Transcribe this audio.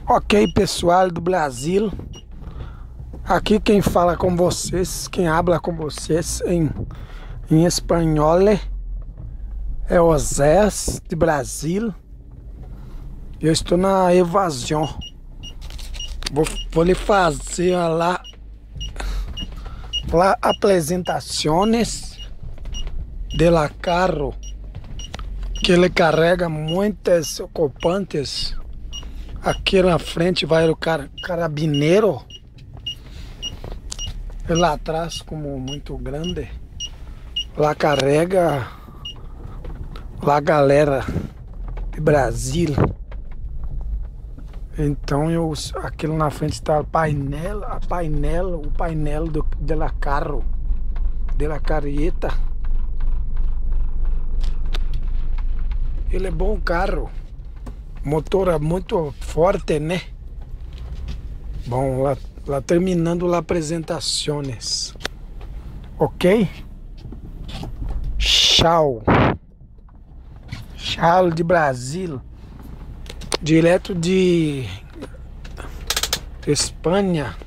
Ok, pessoal do Brasil, aqui quem fala com vocês, quem habla com vocês em espanhol é Oséias de Brasil. Eu estou na evasão. Vou lhe fazer lá apresentações de la carro que ele carrega muitos ocupantes. Aqui na frente vai o carabineiro. E lá atrás, como muito grande, lá carrega lá galera de Brasil. Então aquilo na frente está o painel de la carro, de la carreta. Ele é bom carro. Motor é muito forte, né? Bom, lá terminando as apresentações. Ok? Tchau. Tchau de Brasil. Direto de Espanha.